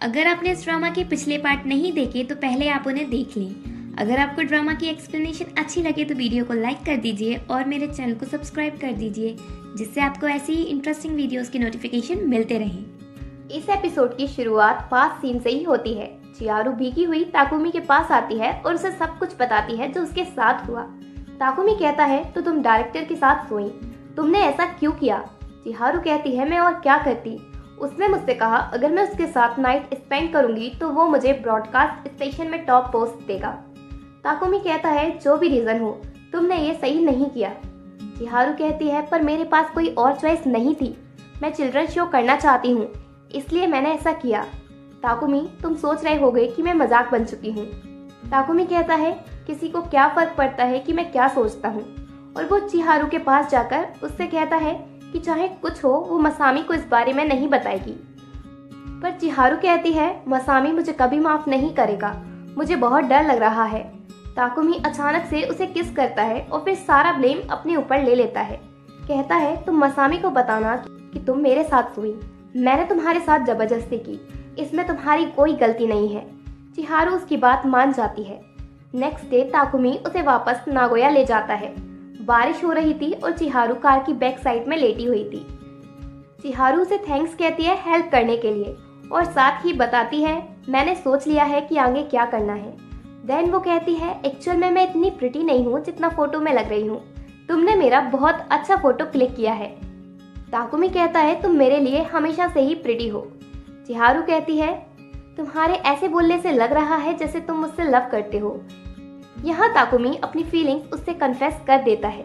अगर आपने इस ड्रामा के पिछले पार्ट नहीं देखे तो पहले आप उन्हें देख लें। अगर आपको ड्रामा की एक्सप्लेनेशन अच्छी लगे तो वीडियो को लाइक कर दीजिए और मेरे चैनल को सब्सक्राइब कर दीजिए, जिससे आपको ऐसी ही इंटरेस्टिंग वीडियोस की नोटिफिकेशन मिलते रहें। इस एपिसोड की शुरुआत पास सीन से ही होती है। चिहारू भीगी हुई ताकुमी के पास आती है और उसे सब कुछ बताती है जो उसके साथ हुआ। ताकुमी कहता है तो तुम डायरेक्टर के साथ सोई, तुमने ऐसा क्यों किया? चिहारू कहती है मैं और क्या करती, उसने मुझसे कहा अगर मैं उसके साथ नाइट स्पेंड करूंगी तो वो मुझे ब्रॉडकास्ट स्टेशन में टॉप पोस्ट देगा। ताकुमी कहता है जो भी रीजन हो तुमने ये सही नहीं किया। चिहारू कहती है पर मेरे पास कोई और चॉइस नहीं थी, मैं चिल्ड्रन शो करना चाहती हूँ इसलिए मैंने ऐसा किया। ताकुमी तुम सोच रहे होगे कि मैं मजाक बन चुकी हूँ। ताकुमी कहता है किसी को क्या फर्क पड़ता है कि मैं क्या सोचता हूँ, और वो चिहारू के पास जाकर उससे कहता है कि चाहे कुछ हो वो मसामी को इस बारे में नहीं बताएगी। पर चिहारू कहती है मसामी मुझे कभी माफ नहीं करेगा, मुझे बहुत डर लग रहा है। ताकुमी अचानक से उसे किस करता है और फिर सारा ब्लेम अपने ऊपर ले लेता है। कहता है तुम मसामी को बताना कि तुम मेरे साथ सोई, मैंने तुम्हारे साथ जबरदस्ती की, इसमें तुम्हारी कोई गलती नहीं है। चिहारू उसकी बात मान जाती है। नेक्स्ट डे ताकुमी उसे वापस नागोया ले जाता है। बारिश हो रही थी और चिहारू कार की बैक साइड में लेटी हुई थी। चिहारू उसे थैंक्स कहती है हेल्प करने के लिए और साथ ही बताती है मैंने सोच लिया है कि आगे क्या करना है। देन वो कहती है एक्चुअल में मैं इतनी प्रिटी नहीं हूँ जितना फोटो में लग रही हूँ, तुमने मेरा बहुत अच्छा फोटो क्लिक किया है। ताकुमी कहता है तुम मेरे लिए हमेशा से ही प्रिटी हो। चिहारू कहती है तुम्हारे ऐसे बोलने से लग रहा है जैसे तुम मुझसे लव करते हो। यहाँ ताकुमी अपनी फीलिंग्स उससे कन्फेस कर देता है।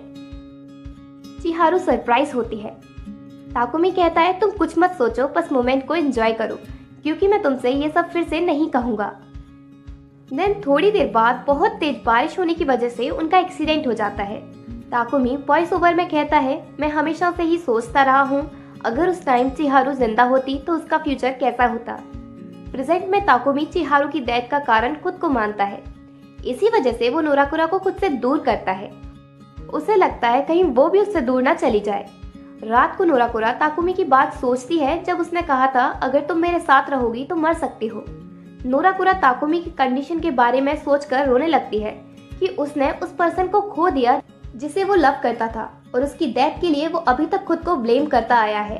चिहारू सरप्राइज होती है। ताकुमी कहता है तुम कुछ मत सोचो, बस मोमेंट को एंजॉय करो क्योंकि मैं तुमसे ये सब फिर से नहीं कहूंगा। देन थोड़ी देर बाद बहुत तेज बारिश होने की वजह से उनका एक्सीडेंट हो जाता है। ताकुमी वॉइस ओवर में कहता है मैं हमेशा से ही सोचता रहा हूँ अगर उस टाइम चिहारू जिंदा होती तो उसका फ्यूचर कैसा होता। प्रेजेंट में ताकुमी चिहारू की डेथ का कारण खुद को मानता है, इसी वजह से वो नोराकुरा को खुद से दूर करता है। उसे लगता है कहीं वो भी उससे दूर ना चली जाए। रात को नोराकुरा ताकुमी की बात सोचती है जब उसने कहा था अगर तुम मेरे साथ रहोगी तो मर सकती हो। नोराकुरा ताकुमी की कंडीशन के बारे में सोचकर रोने लगती है कि उसने उस पर्सन को खो दिया जिसे वो लव करता था और उसकी डेथ के लिए वो अभी तक खुद को ब्लेम करता आया है।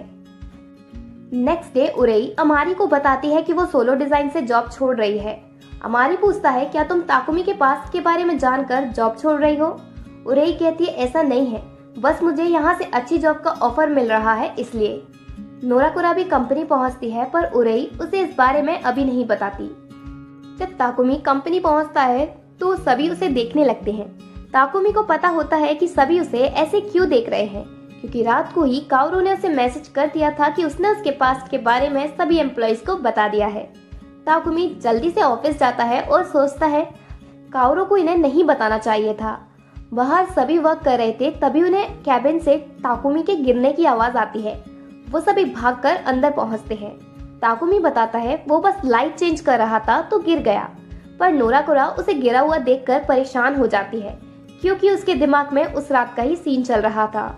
नेक्स्ट डे उरेई अमारी को बताती है कि वो सोलो डिजाइन से जॉब छोड़ रही है। अमारी पूछता है क्या तुम ताकुमी के पास के बारे में जानकर जॉब छोड़ रही हो? उरेई कहती है ऐसा नहीं है, बस मुझे यहाँ से अच्छी जॉब का ऑफर मिल रहा है इसलिए। नोराकुरा भी कंपनी पहुँचती है पर उरेई उसे इस बारे में अभी नहीं बताती। जब ताकुमी कंपनी पहुँचता है तो सभी उसे देखने लगते हैं। ताकुमी को पता होता है कि सभी उसे ऐसे क्यों देख रहे हैं क्योंकि रात को ही काओरू ने उसे मैसेज कर दिया था कि उसने उसके पास्ट के बारे में सभी एम्प्लॉइज को बता दिया है। ताकुमी जल्दी से ऑफिस जाता है और सोचता है काओरू को इन्हें नहीं बताना चाहिए था। बाहर सभी वर्क कर रहे थे तभी उन्हें कैबिन से ताकुमी के गिरने की आवाज आती है। वो सभी भागकर अंदर पहुंचते हैं। ताकुमी बताता है वो बस लाइट चेंज कर रहा था तो गिर गया, पर नोराकुरा उसे गिरा हुआ देखकर परेशान हो जाती है क्योंकि उसके दिमाग में उस रात का ही सीन चल रहा था।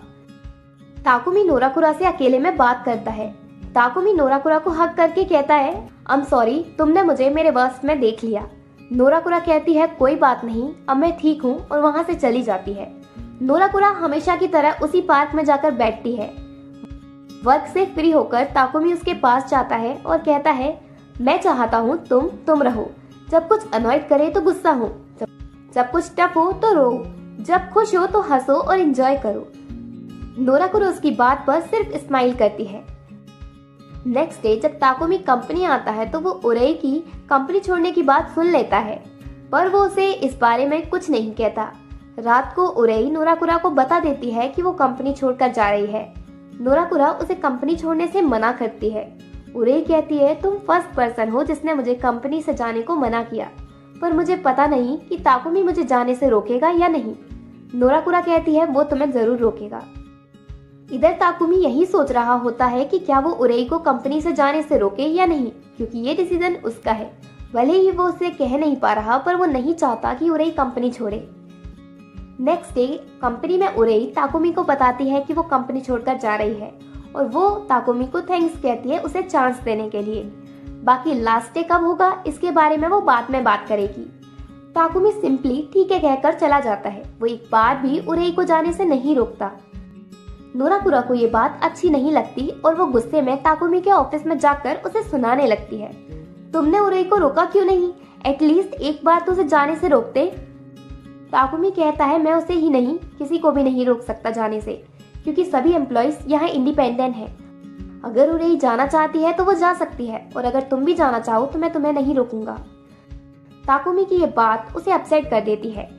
ताकुमी नोराकुरा से अकेले में बात करता है। ताकुमी नोराकुरा को हक करके कहता है आई एम सॉरी, तुमने मुझे मेरे वर्स्ट में देख लिया। नोराकुरा कहती है कोई बात नहीं, अब मैं ठीक हूँ और वहाँ से चली जाती है। नोराकुरा हमेशा की तरह उसी पार्क में जाकर बैठती है। वर्क से फ्री होकर ताकुमी उसके पास जाता है और कहता है मैं चाहता हूँ तुम रहो, जब कुछ अनॉयड करे तो गुस्सा हो, जब कुछ टफ हो तो रो, जब खुश हो तो हंसो और एंजॉय करो। नोराकुरा उसकी बात पर सिर्फ स्माइल करती है। नेक्स्ट डे जब ताकुमी कंपनी आता है तो वो उरेई की कंपनी छोड़ने की बात सुन लेता है, पर वो उसे इस बारे में कुछ नहीं कहता। रात को उरेई नोराकुरा को बता देती है कि वो कंपनी छोड़कर जा रही है। नोराकुरा उसे कंपनी छोड़ने से मना करती है। उरेई कहती है तुम फर्स्ट पर्सन हो जिसने मुझे कंपनी से जाने को मना किया, पर मुझे पता नहीं कि ताकुमी मुझे जाने से रोकेगा या नहीं। नोराकुरा कहती है वो तुम्हें जरूर रोकेगा। इधर ताकुमी यही सोच रहा होता है कि क्या वो उरेई को कंपनी से जाने से रोके या नहीं, क्योंकि ये डिसीजन उसका है। भले ही वो उसे कह नहीं पा रहा, पर वो नहीं चाहता कि उरेई कंपनी छोड़े। नेक्स्ट डे कंपनी में उरेई ताकुमी को बताती है कि वो कंपनी छोड़कर जा रही है और वो ताकुमी को थैंक्स कहती है उसे चांस देने के लिए। बाकी लास्ट डे कब होगा इसके बारे में वो बाद में बात करेगी। ताकुमी सिंपली ठीक है कहकर चला जाता है। वो एक बार भी उरेई को जाने से नहीं रोकता। नोराकुरा को ये बात अच्छी नहीं लगती और वो गुस्से में ताकुमी के ऑफिस में जाकर उसे सुनाने लगती है, तुमने उरेई को रोका क्यों नहीं? एटलीस्ट एक बार तो उसे जाने से रोकते। ताकुमी कहता है, मैं उसे ही नहीं किसी को भी नहीं रोक सकता जाने से, क्योंकि सभी एम्प्लॉइज यहाँ इंडिपेंडेंट हैं। अगर उरेई जाना चाहती है तो वो जा सकती है, और अगर तुम भी जाना चाहो तो मैं तुम्हें नहीं रोकूंगा। ताकुमी की ये बात उसे अपसेट कर देती है।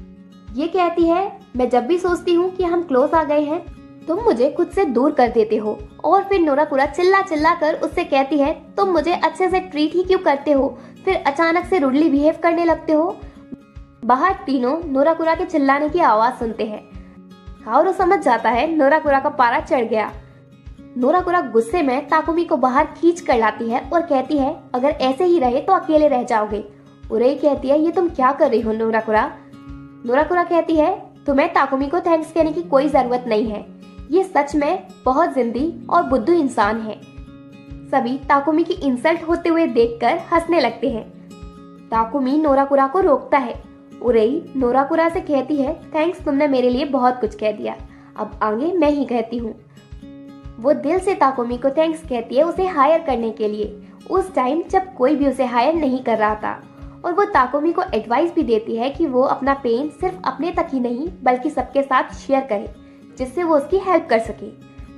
ये कहती है, मैं जब भी सोचती हूँ कि हम क्लोज आ गए हैं तुम मुझे खुद से दूर कर देते हो। और फिर नोराकुरा चिल्ला चिल्ला कर उससे कहती है, तुम मुझे अच्छे से ट्रीट ही क्यों करते हो, फिर अचानक से रूडली बिहेव करने लगते हो। बाहर तीनों नोराकुरा के चिल्लाने की आवाज सुनते हैं। काओरू समझ जाता है नोराकुरा का पारा चढ़ गया। नोराकुरा गुस्से में ताकुमी को बाहर खींच कर लाती है और कहती है, अगर ऐसे ही रहे तो अकेले रह जाओगे। उरेई कहती है, ये तुम क्या कर रही हो नोराकुरा? नोराकुरा कहती है, तुम्हें ताकुमी को थैंक्स कहने की कोई जरूरत नहीं है। ये सच में बहुत जिद्दी और बुद्धू इंसान है। सभी ताकुमी की इंसल्ट होते हुए देखकर हंसने लगते हैं। ताकुमी नोराकुरा को रोकता है। उरेई नोराकुरा से कहती है, थैंक्स, तुमने मेरे लिए बहुत कुछ कह दिया, अब आगे मैं ही कहती हूँ। वो दिल से ताकुमी को थैंक्स कहती है उसे हायर करने के लिए, उस टाइम जब कोई भी उसे हायर नहीं कर रहा था। और वो ताकुमी को एडवाइस भी देती है कि वो अपना पेन सिर्फ अपने तक ही नहीं बल्कि सबके साथ शेयर करे, जिससे वो उसकी हेल्प कर सके।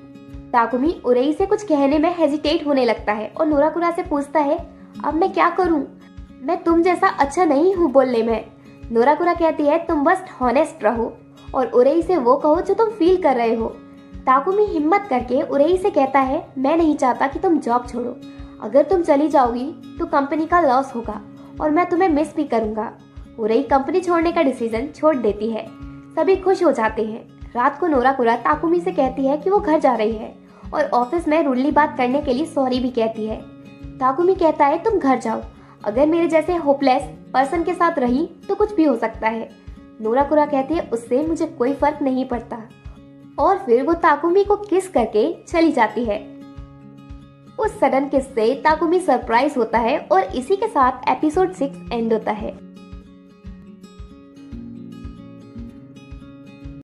ताकुमी उरेई से कुछ कहने में हेजिटेट होने लगता है और नोराकुरा से पूछता है, अब मैं क्या करूं? मैं तुम जैसा अच्छा नहीं हूं बोलने में। नोराकुरा कहती है, तुम बस हॉनेस्ट रहो और उरेई से वो कहो जो तुम फील कर रहे हो। ताकुमी हिम्मत करके उरेई से कहता है, मैं नहीं चाहता कि तुम जॉब छोड़ो। अगर तुम चली जाओगी तो कंपनी का लॉस होगा और मैं तुम्हें मिस भी करूंगा। उरेई कंपनी छोड़ने का डिसीजन छोड़ देती है। सभी खुश हो जाते हैं। रात को नोराकुरा ताकुमी से कहती है कि वो घर जा रही है और ऑफिस में रूडली बात करने के लिए सॉरी भी कहती है। ताकुमी कहता है, तुम घर जाओ, अगर मेरे जैसे होपलेस पर्सन के साथ रही तो कुछ भी हो सकता है। नोराकुरा कहती है, उससे मुझे कोई फर्क नहीं पड़ता। और फिर वो ताकुमी को किस करके चली जाती है। उस सडन किस से ताकुमी सरप्राइज होता है और इसी के साथ एपिसोड 6 एंड होता है।